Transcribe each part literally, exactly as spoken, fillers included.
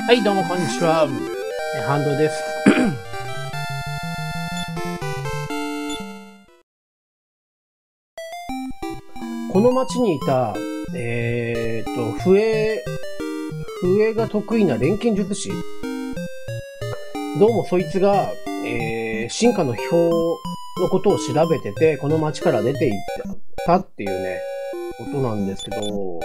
はい、どうもこんにちは。ハンドです。この町にいた、えーっと、笛、笛が得意な錬金術師。どうもそいつが、えー、進化の表のことを調べてて、この町から出て行ったっていうね、ことなんですけど、こ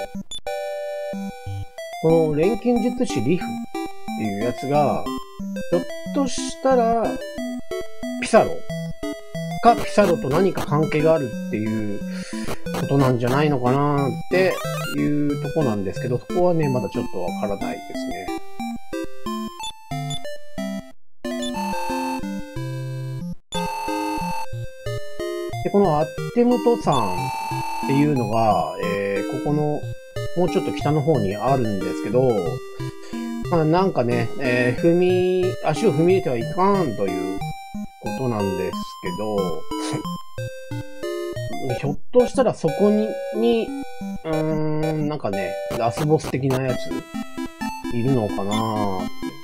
の錬金術師リフっていうやつが、ひょっとしたら、ピサロかピサロと何か関係があるっていうことなんじゃないのかなっていうとこなんですけど、そこはね、まだちょっとわからないですね。で、このアッテムト山っていうのが、えー、ここのもうちょっと北の方にあるんですけど、まあ、なんかね、えー、踏み、足を踏み入れてはいかんということなんですけど、ひょっとしたらそこに、に、うーん、なんかね、ラスボス的なやつ、いるのかなぁ。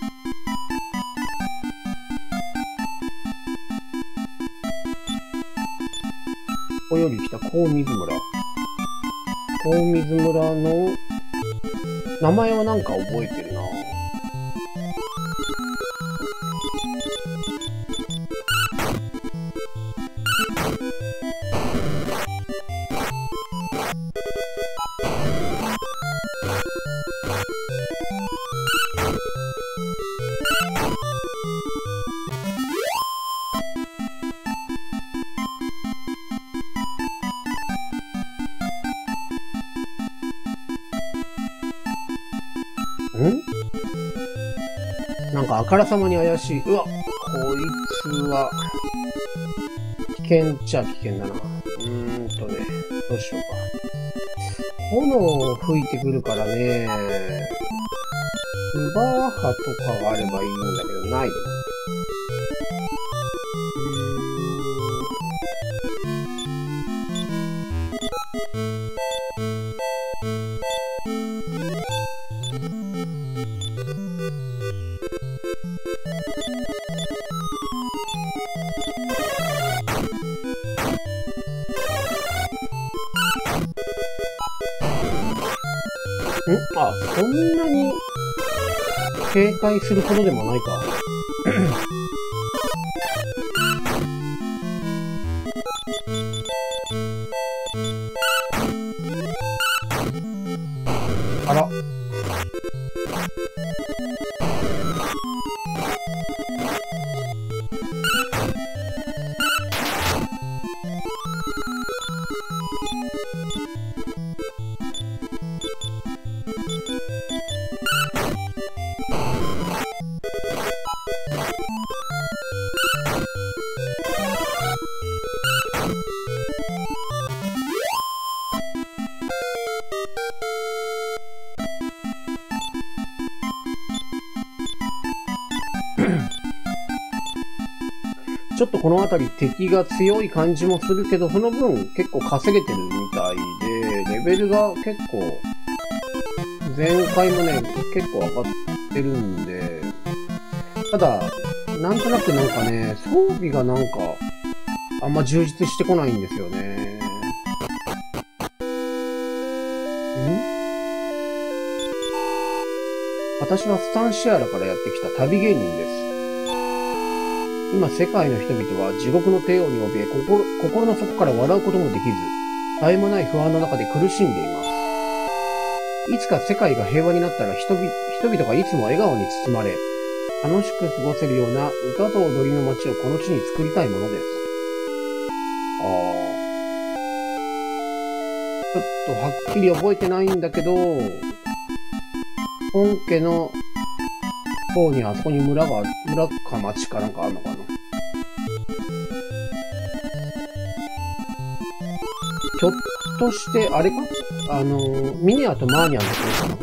ここより来た高水村。高水村の、名前はなんか覚えてるなぁ。ん？なんかあからさまに怪しい。うわ、こいつは、危険っちゃ危険だな。うーんとね、どうしようか。炎を吹いてくるからね、ウバーハとかがあればいいんだけど、ない。ん？あ、そんなに警戒するほどでもないか。あら。ちょっとこの辺り敵が強い感じもするけど、その分結構稼げてるみたいで、レベルが結構、前回もね、結構上がってるんで、ただ、なんとなくなんかね、装備がなんか、あんま充実してこないんですよね。ん？私はスタンシアラからやってきた旅芸人です。今世界の人々は地獄の帝王に怯え、心、心の底から笑うこともできず、絶え間ない不安の中で苦しんでいます。いつか世界が平和になったら人々、人々がいつも笑顔に包まれ、楽しく過ごせるような歌と踊りの街をこの地に作りたいものです。あー。ちょっとはっきり覚えてないんだけど、本家の方にあそこに村が、村か町かなんかあるのかな。ひょっとして、あれかあのー、ミネアとマーニャのことかな。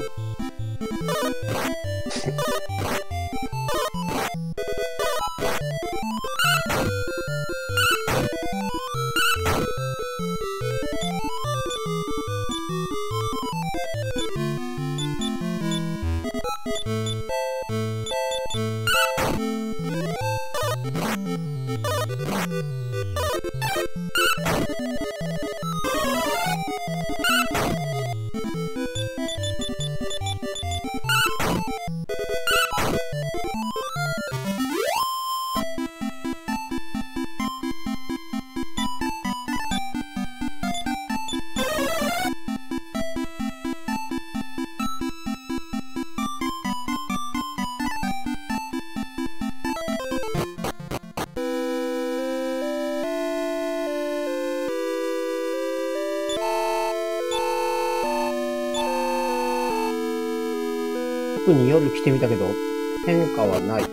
プに夜来てみたけど、変化はない。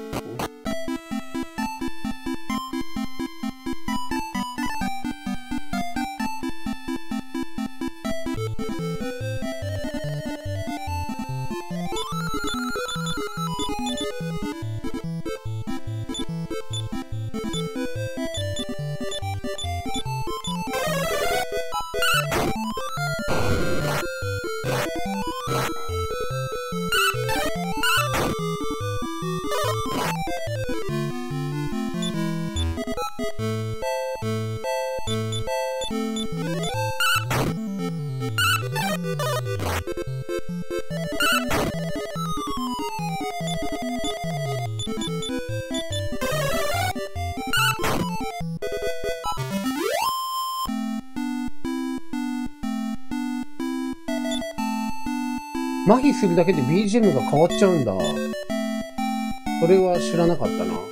麻痺するだけで ビージーエム が変わっちゃうんだ。それは知らなかったな。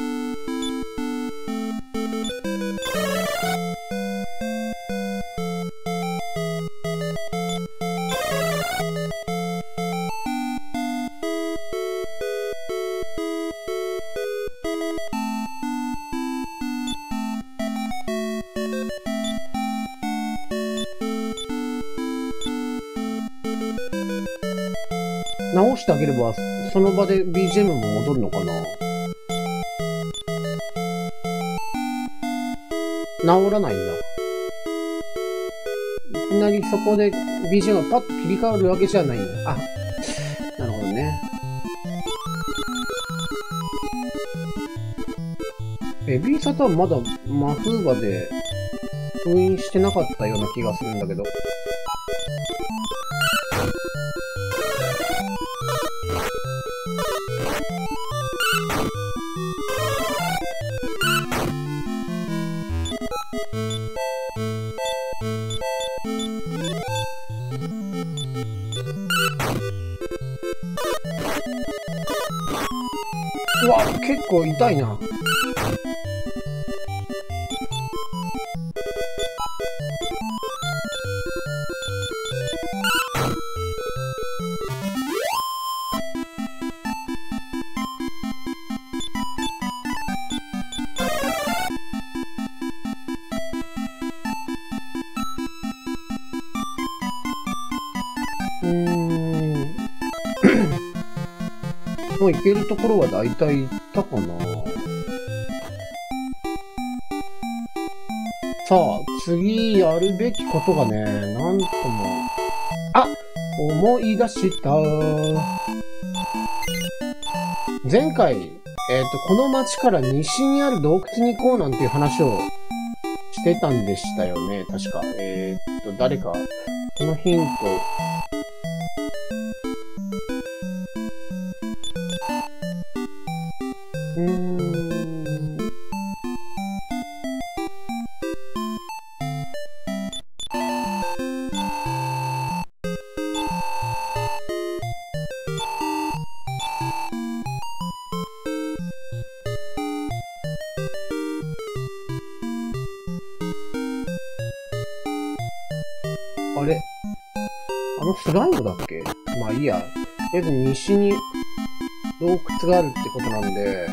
直してあげれば、その場で ビージーエム も戻るのかな？治らないんだ。いきなりそこで ビージーエム がパッと切り替わるわけじゃないんだ。あ、なるほどね。ベビーサタはまだマフーバで封印してなかったような気がするんだけど。うわ、結構痛いな。うーん。もう行けるところは大体行ったかな。さあ、次やるべきことがね、なんとも。あ、思い出した。前回、えっと、この町から西にある洞窟に行こうなんていう話をしてたんでしたよね、確か。えっと、誰か、このヒント。うーん。あれ？あのスライムだっけ？まあいいや。とりあえず西に洞窟があるってことなんで、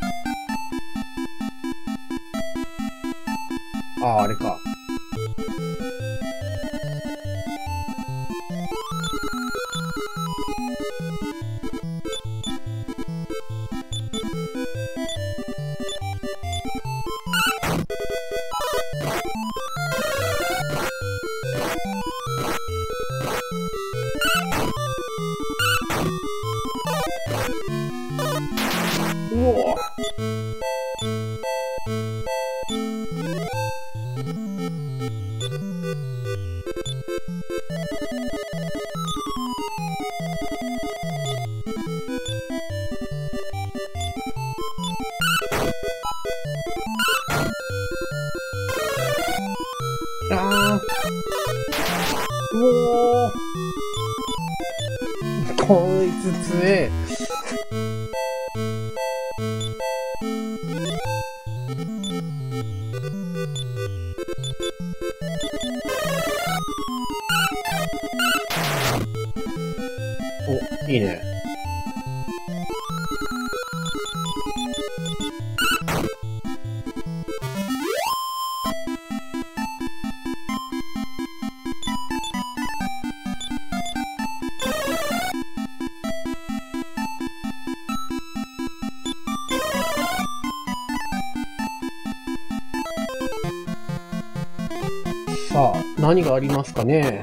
ああ、あれか。うおー。あー。うおー。こいつ強え。お、いいね。 さあ、何がありますかね。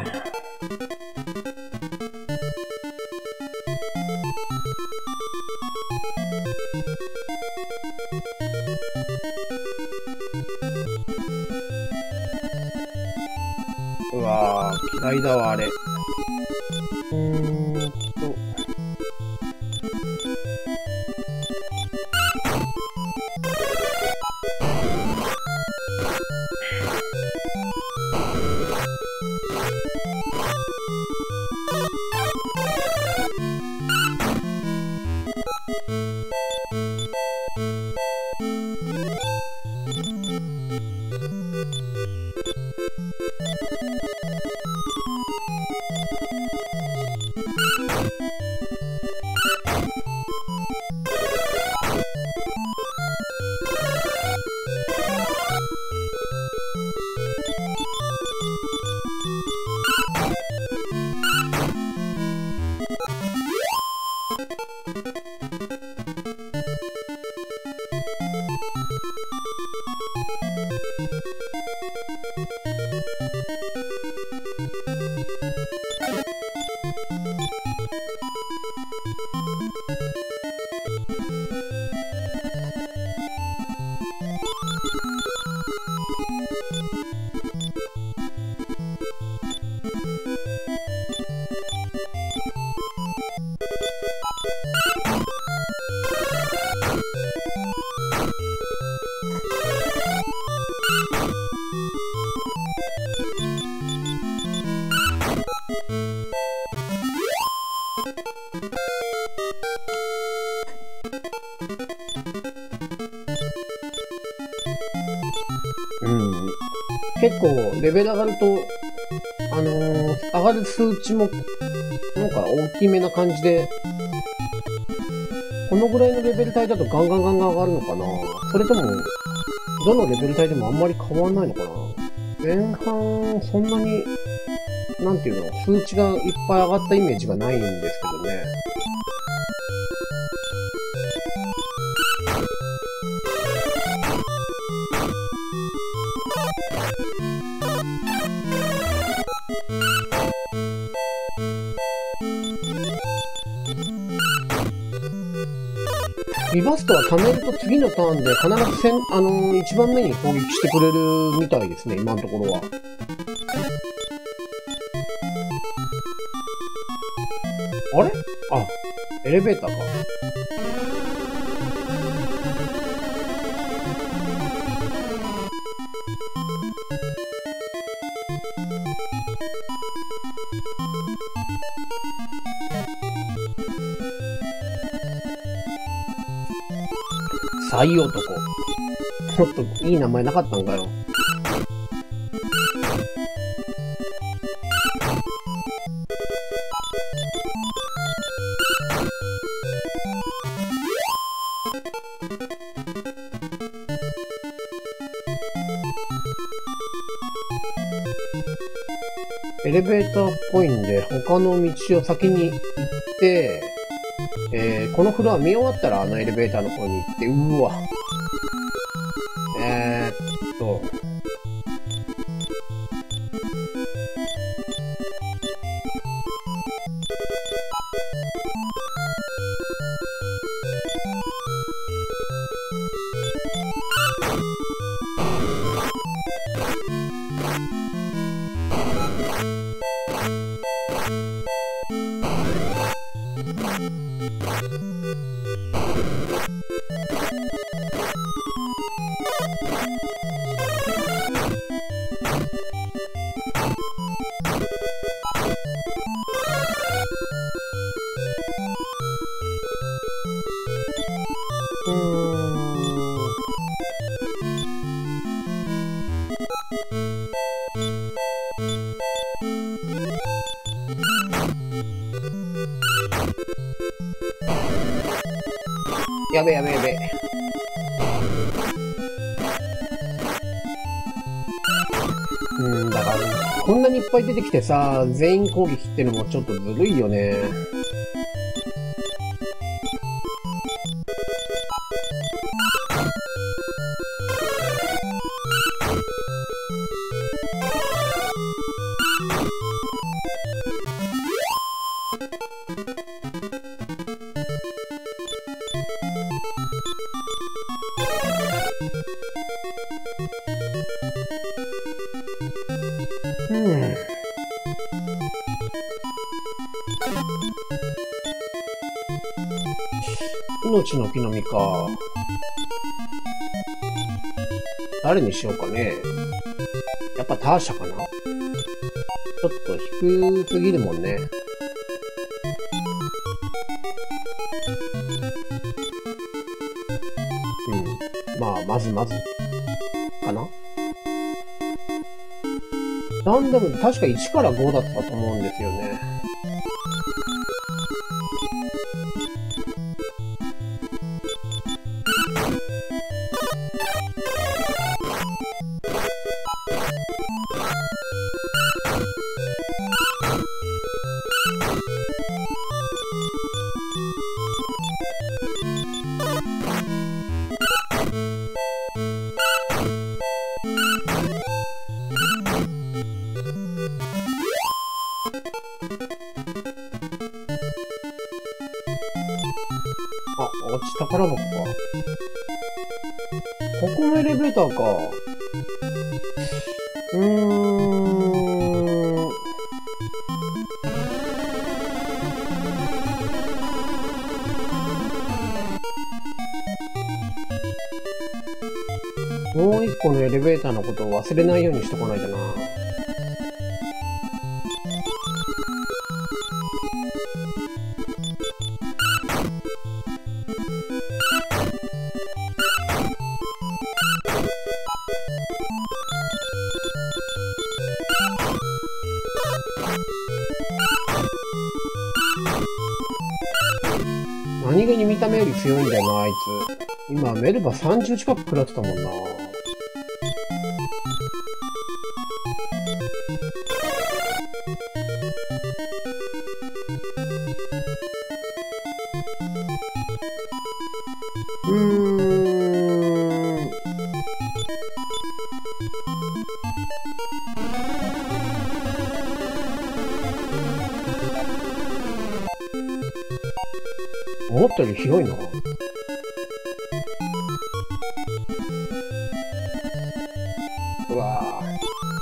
うわー、嫌いだわ、あれ。うーんと。うん。結構、レベル上がると、あのー、上がる数値も、なんか大きめな感じで、このぐらいのレベル帯だとガンガンガンガン上がるのかな。それとも、どのレベル帯でもあんまり変わんないのかな。前半、そんなに、なんていうの、数値がいっぱい上がったイメージがないんですけどね。リバストは貯めると次のターンで必ずせん、あのー、一番目に攻撃してくれるみたいですね、今のところは。あれ？あ、エレベーターか。サイ男。もっといい名前なかったんかよ。エレベーターっぽいんで、他の道を先に行って、えー、このフロア見終わったらあのエレベーターの方に行って、うわ。えー、っと。うーん。やべやべやべ。うん、だから、こんなにいっぱい出てきてさ、全員攻撃ってのもちょっとずるいよね。 うん。命の木の実か。誰にしようかね。やっぱターシャかな。ちょっと低すぎるもんね。うん。まあ、まずまず。かな。なんでも、確かいちからごだったと思うんですよね。あ、あっち宝箱か。ここのエレベーターか。うーん。もう一個のエレベーターのことを忘れないようにしとかないとな。何気に見た目より強いんだよな、あいつ。今、メルバさんじゅう近く食らってたもんな。うーん。思ったより広いな。うわぁ。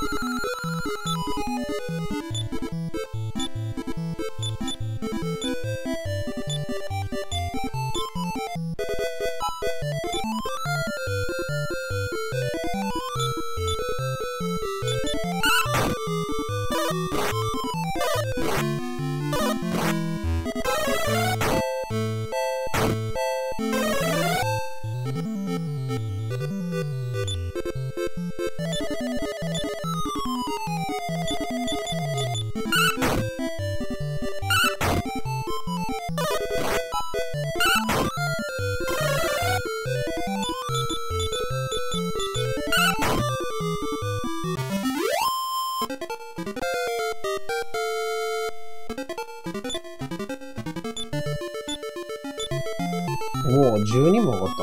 おお、じゅうにも上がった。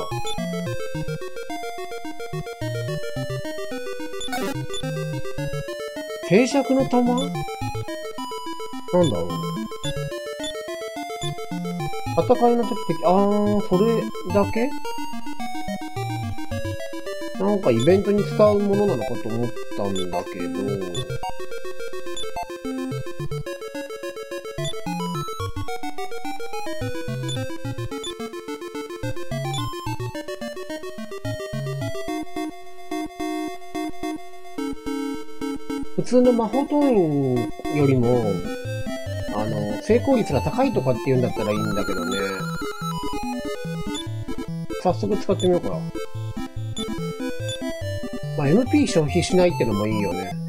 停車の玉？なんだろう。戦いの時的、あー、それだけ？なんかイベントに使うものなのかと思ったんだけど。普通の魔法トーンよりも、あの、成功率が高いとかって言うんだったらいいんだけどね。早速使ってみようかな。まあ、エムピー 消費しないってのもいいよね。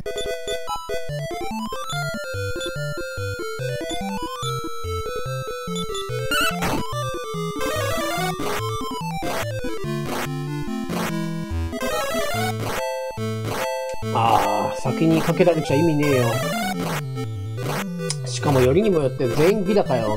ああ、先にかけられちゃ意味ねえよ。しかもよりにもよって全員ギラかよ。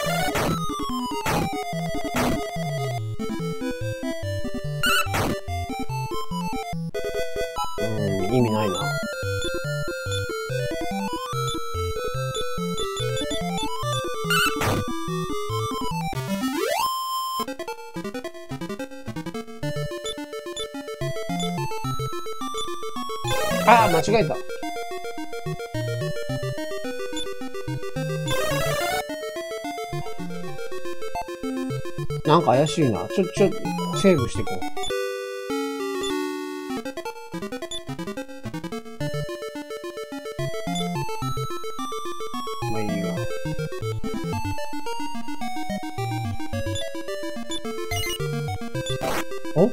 うん、意味ないな。 ああ、間違えた。なんか怪しいな。ちょ、ちょ、セーブしていこう。まあいいが。お？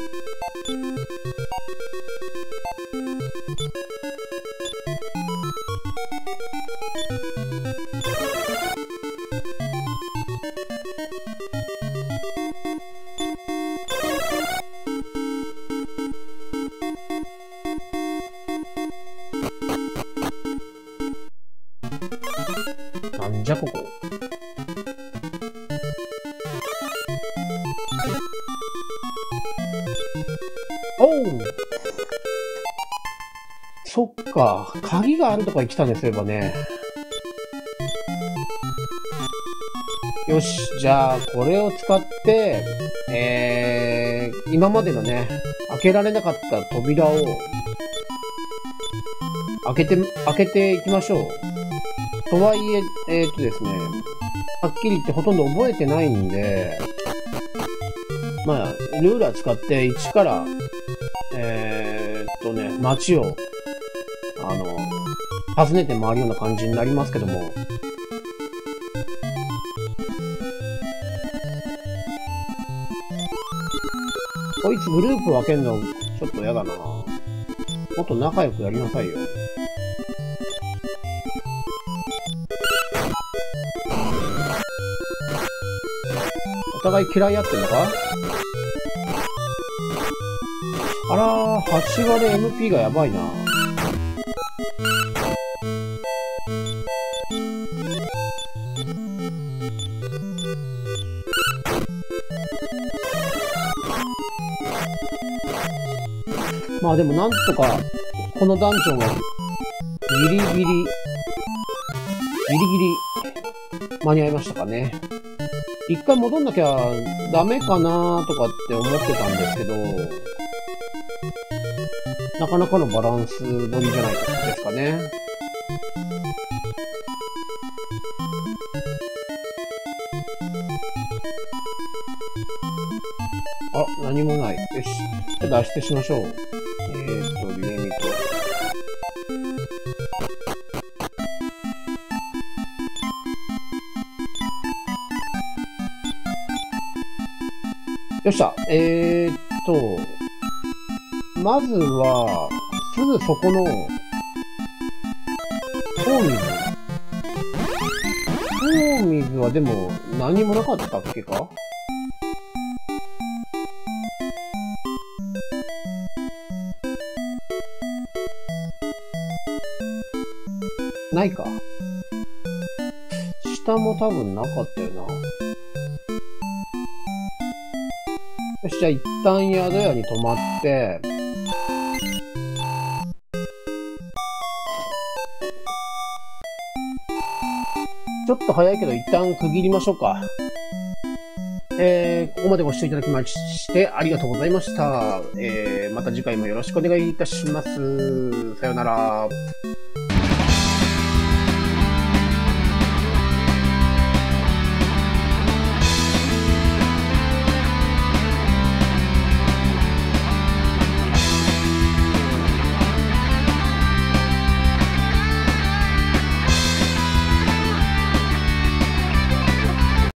なんじゃここ。おう。そっか。鍵があるとこに来たんですればね。よし。じゃあ、これを使って、えー、今までのね、開けられなかった扉を、開けて、開けていきましょう。とはいえ、えー、っとですね、はっきり言ってほとんど覚えてないんで、まあ、ルーラー使って一から、えー、っとね、街を、あの、訪ねて回るような感じになりますけども、こいつグループ分けんのちょっと嫌だな。もっと仲良くやりなさいよ。お互い嫌い合ってんのか？あらー、はち割 エムピー がやばいな。まあでもなんとか、このダンジョンはギリギリ、ギリギリ間に合いましたかね。一回戻んなきゃダメかなとかって思ってたんですけど、なかなかのバランス取りじゃないですかね。あ、何もない。よし。じゃあ脱出しましょう。えーっと、リレミット。よっしゃ。えーっと、まずは、すぐそこの、大水。大水はでも、何もなかったっけか？ないか。下も多分なかったよな。よし、じゃあ一旦宿屋に泊まって、ちょっと早いけど一旦区切りましょうか。えー、ここまでご視聴いただきましてありがとうございました。えー、また次回もよろしくお願いいたします。さようなら。